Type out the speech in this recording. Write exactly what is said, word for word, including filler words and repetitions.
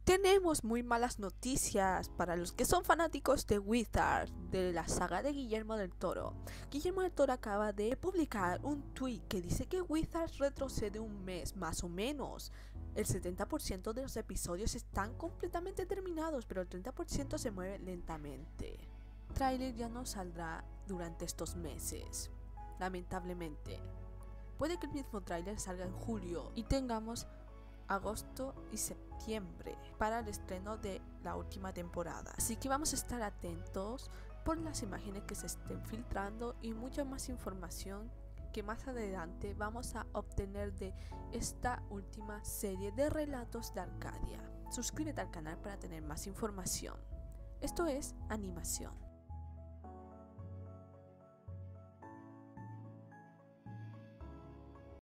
Tenemos muy malas noticias para los que son fanáticos de Wizard, de la saga de Guillermo del Toro. Guillermo del Toro acaba de publicar un tweet que dice que Wizard retrocede un mes, más o menos. El setenta por ciento de los episodios están completamente terminados, pero el treinta por ciento se mueve lentamente. El tráiler ya no saldrá durante estos meses, lamentablemente. Puede que el mismo tráiler salga en julio y tengamos agosto y septiembre para el estreno de la última temporada, así que vamos a estar atentos por las imágenes que se estén filtrando y mucha más información que más adelante vamos a obtener de esta última serie de relatos de Arcadia. Suscríbete al canal para tener más información. Esto es Animación.